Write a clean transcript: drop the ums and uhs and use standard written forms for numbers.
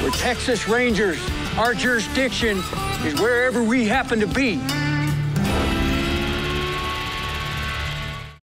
We're Texas Rangers. Our jurisdiction is wherever we happen to be.